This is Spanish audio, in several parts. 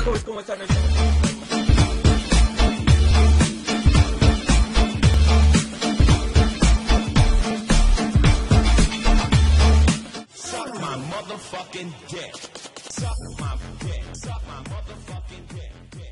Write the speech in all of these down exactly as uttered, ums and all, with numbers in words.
¿Cómo, cómo están? Suck my motherfucking dick. Suck my dick. Suck my motherfucking dick.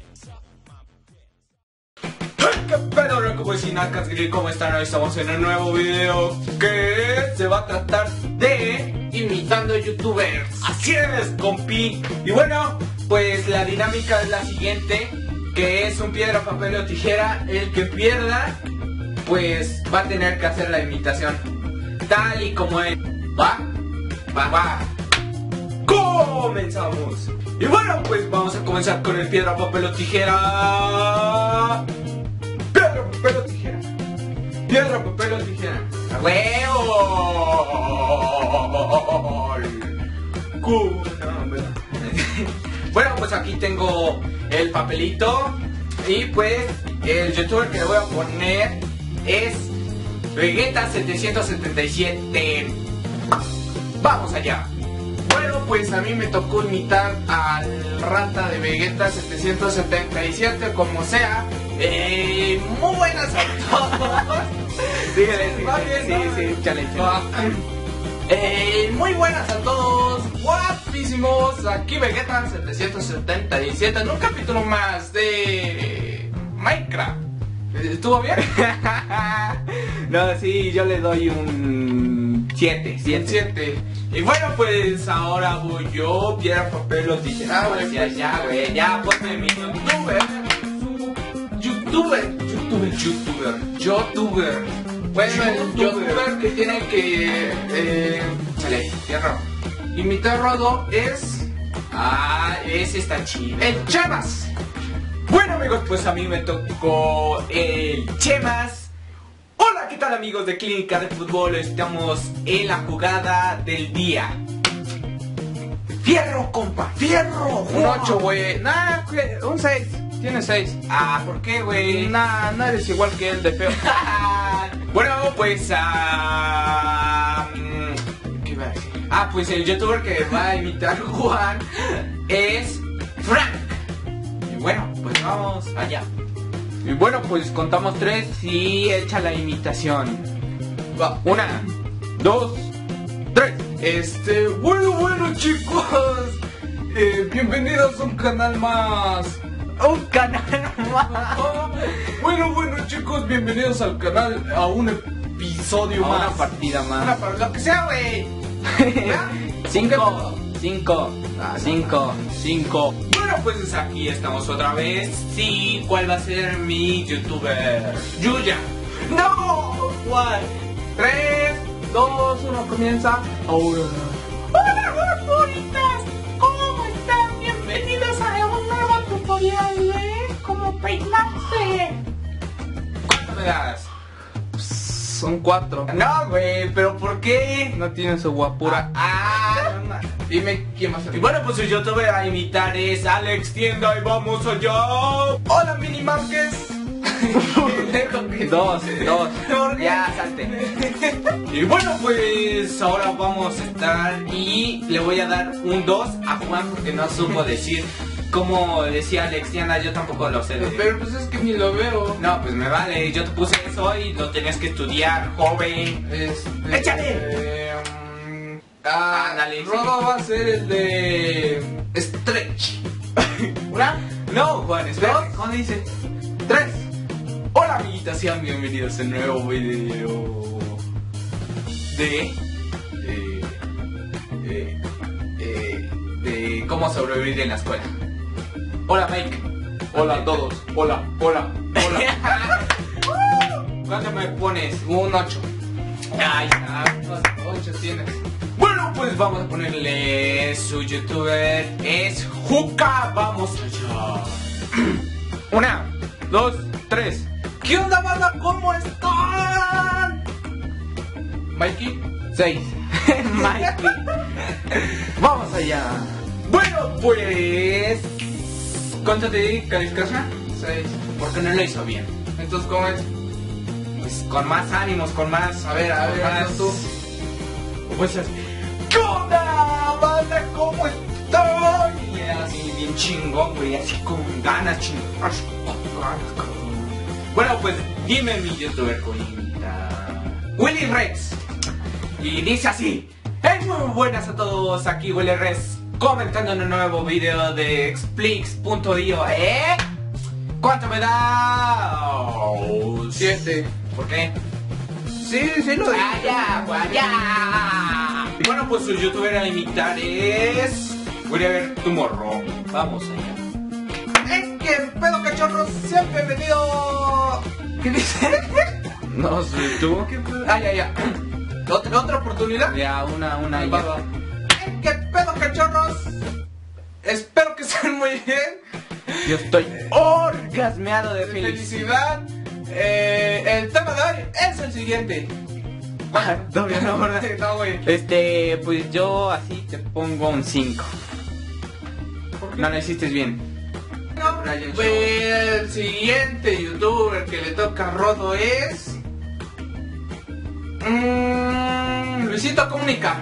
¿Qué pedo, Roco Vecinacas Grill? ¿Cómo están? Hoy estamos en un nuevo video que se va a tratar de imitando youtubers. Así es, compi. Y bueno, pues la dinámica es la siguiente, que es un piedra, papel o tijera. El que pierda, pues va a tener que hacer la imitación tal y como es. ¿Va? Va, va. Comenzamos. Y bueno, pues vamos a comenzar con el piedra, papel o tijera. Piedra, papel o tijera. Piedra, papel o tijera. ¡A huevo! Bueno, pues aquí tengo el papelito. Y pues el youtuber que le voy a poner es Vegeta setecientos setenta y siete. Vamos allá. Bueno, pues a mí me tocó imitar al rata de Vegeta setecientos setenta y siete, como sea. Eh, muy buenas a todos. Síguele, ¿Va bien? sí, ¿No? sí, chale, Va. Eh, muy buenas a todos, guapísimos. Aquí Vegeta setecientos setenta y siete en un capítulo más de Minecraft. ¿Estuvo bien? No, sí, yo le doy un siete, siete. Y bueno, pues ahora voy yo, piedra, papel o tijera. Ah, ya, ya, güey, ya, ponme mi youtuber. Youtuber, youtuber, youtuber, youtuber. Bueno, el youtuber que tiene que eh, chale, fierro. Imitarlo es. Ah, ese está chido. El Chemas. Bueno, amigos, pues a mí me tocó el Chemas. Hola, ¿qué tal, amigos de Clínica de Fútbol? Estamos en la jugada del día. Fierro, compa, fierro. Un ocho, güey. Nah, un seis. Tiene seis. Ah, ¿por qué, güey? Nah, no eres igual que él de feo. Bueno, pues ah, ¿qué iba a decir? Ah, pues el youtuber que va a imitar Juan es Frank. Y bueno, pues vamos allá. Y bueno, pues contamos tres y echa la imitación. Va. Una, dos, tres. Este, bueno, bueno, chicos, eh, bienvenidos a un canal más. Un canal más. Bueno, bueno, chicos, bienvenidos al canal, a un episodio A más. una partida más. Una par- lo que sea, güey. Cinco, cinco, cinco, cinco. Bueno, pues aquí estamos otra vez. Sí, ¿cuál va a ser mi youtuber? Yuya. ¡No! ¿Cuál? Tres, dos, uno, comienza. Ahora. Hola, bonitas. ¿Cómo están? Bienvenidos a un nuevo tutorial de cómo peinarse. ¿Cuánto me das? Son cuatro. No, güey, pero ¿por qué? No tiene su guapura. Ah, no, no. Dime quién va a ser. Y bueno, pues el youtuber a imitar es Alex Tienda y vamos allá. Hola, Mini Márquez. Dos, dos. ¿Por qué? Ya, salte. Y bueno, pues ahora vamos a estar y le voy a dar un dos a Juan porque no supo decir como decía Alex Tienda, yo tampoco lo sé. decir. Pero pues es que ni lo veo. No, pues me vale, yo te puse eso y lo tenías que estudiar, joven. Este, ¡Échale! Eh, um, ah, Ándale, sí. Rodo va a ser el de Stretch. ¿Una? No, Juan, espera. Dos. ¿Cómo dice? Tres. Hola, amiguitas, sean bienvenidos a un nuevo video de... Eh, eh, eh, de cómo sobrevivir en la escuela. Hola, Mike. Hola a todos. Hola, hola, hola. ¿Cuánto me pones? Un ocho. Ay, Ocho tienes. bueno, pues vamos a ponerle su youtuber. Es Juca. Vamos allá. Una, dos, tres. ¿Qué onda, banda? ¿Cómo están? Mikey. Seis. Mikey. Vamos allá. Bueno, pues... ¿Cuánto te di calificación? Seis. Porque no lo hizo bien. Entonces, ¿cómo es? Pues con más ánimos, con más... A ver, a ver, con hazlo más... tú. Pues es... ¿Qué onda, banda? ¿Cómo están? Y así, bien bien chingón, güey, así con ganas, chingón. Con ganas, cabrón. Bueno, pues dime mi youtuber coñita. Willy Rex. Y dice así. Hey, muy buenas a todos, aquí Willy Rex, comentando en un nuevo video de Explix punto io, ¿eh? ¿Cuánto me da? Oh, Siete. ¿Por qué? Sí, sí lo digo. ¡Allá, allá! Bueno, pues su youtuber a imitar es... Voy a ver tu morro. Vamos allá. ¡Eh, qué pedo, cachorros! ¡Sean bienvenidos! ¿Qué dice? No sé, tú. ¿Qué pedo? Ah, ya, ya. ¿Otra, otra oportunidad? Ya, una, una y Va, ya. va. ¡Eh, qué pedo, cachorros! Espero que estén muy bien. Yo estoy orgasmeado de De felicidad. felicidad. Eh, el tema de hoy es el siguiente. Ah, todavía no, ¿verdad? No, güey. Este, pues yo así te pongo un cinco. No lo hiciste bien. No, Brian pues, el siguiente youtuber que le toca a Rodo es... Mmm... Luisito Comunica.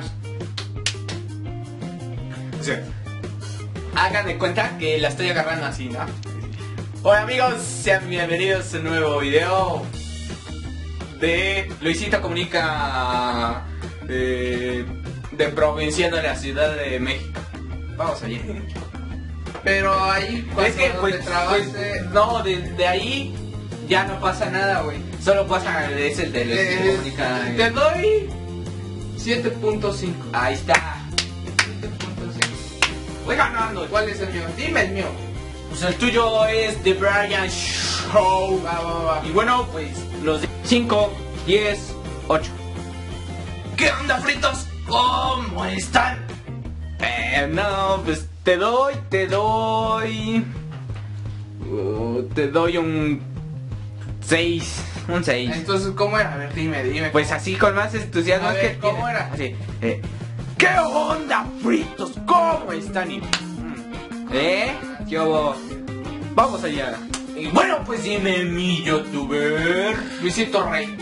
Sí. Hagan de cuenta que la estoy agarrando así, ¿no? Hola amigos, sean bienvenidos a un nuevo video de Luisito Comunica eh, de provincia de la Ciudad de México. Vamos allá. Pero ahí cuando Es que, te pues, trabaste... pues, no, de, de ahí ya no pasa nada, güey. Solo pasa, es el de Luisito eh, Comunica. eh. te doy siete punto cinco. Ahí está. siete punto cinco. Voy ganando. ¿Cuál es el mío? Dime el mío. Pues el tuyo es The Brian Show. Va, va, va. Y bueno, pues los cinco, diez, ocho. ¿Qué onda, fritos? ¿Cómo están? Eh, no, pues te doy, te doy. uh, te doy un seis. Un seis. Entonces, ¿cómo era? A ver, dime, dime. Pues así con más entusiasmo. A es ver, que ¿cómo tiene- era? Así, eh, ¿qué onda, fritos? ¿Cómo están? Y- ¿Eh? ¿Qué hubo? Vamos allá. Y bueno, pues dime mi youtuber Luisito Rey.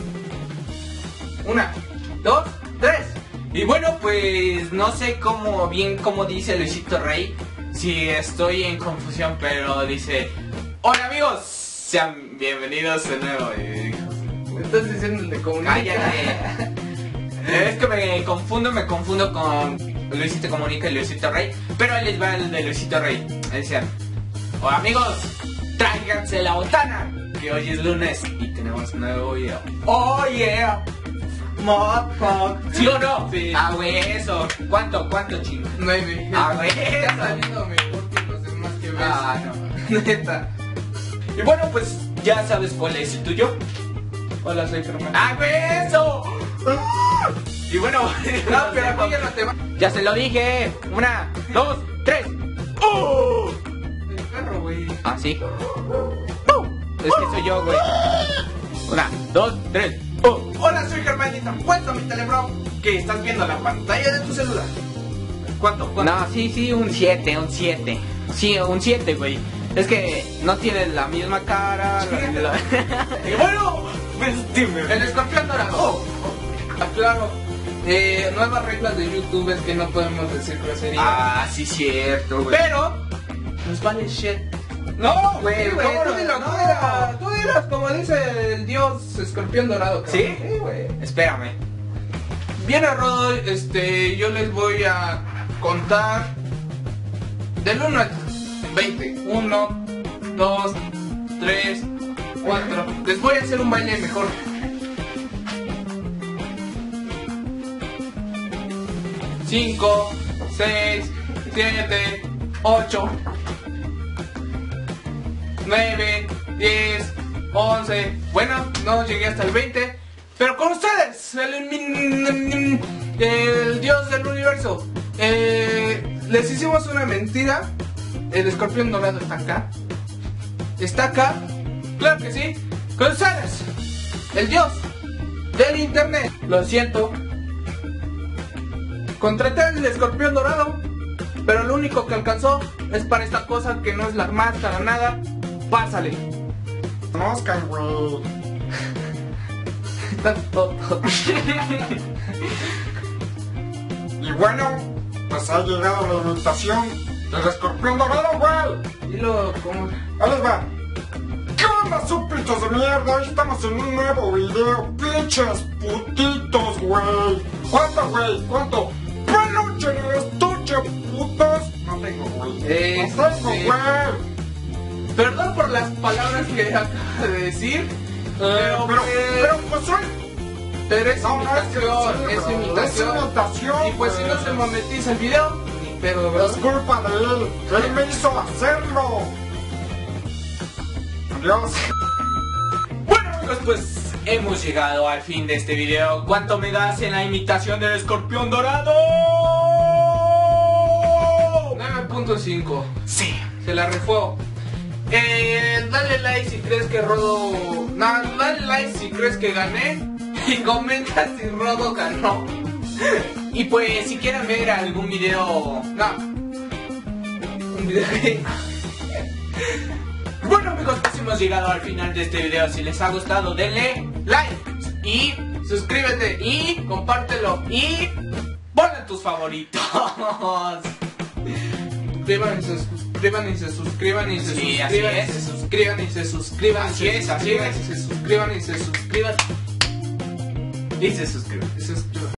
Una, dos, tres. Y bueno, pues no sé cómo, bien cómo dice Luisito Rey. Si estoy en confusión, pero dice: hola amigos, sean bienvenidos de nuevo. Y- Me estás diciendo el de comunica. Cállate. Es que me confundo, me confundo con Luisito Comunica y Luisito Rey. Pero ahí les va el de Luisito Rey. Ahí decían: hola amigos, tráiganse la botana, que hoy es lunes y tenemos un nuevo video. Oh yeah. Motherfucker. ¿Sí o no? Sí. Ah, güey, eso. ¿Cuánto, cuánto, chingo? Nueve. Ah, güey. Está saliendo mejor que los demás que ves. Ah, no. Neta. Y bueno, pues ya sabes cuál es el tuyo. Hola, soy Germán. ¡Ah, güey, eso! Y bueno, No, pero aquí ya no te va. ya se lo dije. Una, dos, tres. ¡Oh! El perro, güey. Ah, sí. ¡Oh! Es que soy yo, güey. Una, dos, tres. ¡Oh! Hola, soy Germanita. Cuento mi telebro que estás viendo la pantalla de tu celular. ¿Cuánto? ¿Cuánto? No, sí, sí, un siete, un siete. Sí, un siete, güey. Es que no tiene la misma cara. la- la- Y bueno, pues dime. El escorpión dorado. Oh, oh, aclaro. Eh, nuevas reglas de YouTube es que no podemos decir groserías. Ah, sí, cierto, güey. Pero nos vale shit. No, güey, Sí, güey, ¿cómo tú no? dilo, tú No. dirás, tú dirás, como dice el dios escorpión dorado. cabrón. ¿Sí? Sí, güey. Espérame. Bien, Rodo, este, yo les voy a contar del uno al veinte. uno, dos, tres, cuatro. Les voy a hacer un baile mejor. cinco, seis, siete, ocho, nueve, diez, once. Bueno, no llegué hasta el veinte. Pero con ustedes, el, el dios del universo. Eh, les hicimos una mentira. El escorpión dorado está acá. Está acá. Claro que sí. Con ustedes, el dios del internet. Lo siento. Contraté al escorpión dorado, pero lo único que alcanzó es para esta cosa que no es la máscara, nada. Pásale. Conozcan, güey. Está todo. Y bueno, pues ha llegado la imitación El escorpión dorado, güey. Dilo como... Ahí les va. ¿Qué onda, súbditos de mierda? Hoy estamos en un nuevo video. Pinches putitos, güey. ¿Cuánto, güey? ¿Cuánto? ¡Peluche en el estuche, putos! No tengo, güey. Eh, No tengo, sí. güey. Perdón por las palabras que acabo de decir. Eh, Pero, pero, pues, pero, pues hoy. pero es No, no, es que imitación, sí, es bro, imitación. es imitación, Y pues si no güey. se monetiza el video, ni pedo, ¿verdad? Es culpa de él. Él me hizo hacerlo. Adiós. Bueno amigos, pues hemos llegado al fin de este video. ¿Cuánto me das en la imitación del escorpión dorado? nueve punto cinco. Sí, se la rifó. Eh, dale like si crees que Rodo... No, dale like si crees que gané. Y comenta si Rodo ganó. Y pues si quieren ver algún video... No. Un video que... Bueno amigos, pues hemos llegado al final de este video. Si les ha gustado, denle like y suscríbete y compártelo y ponle tus favoritos. Suscriban y se suscriban y se suscriban y se Sí, suscriban así y es. se suscriban y se suscriban Así y se es, así suscriban es. y se suscriban y se suscriban Y se suscribe. y se suscriban.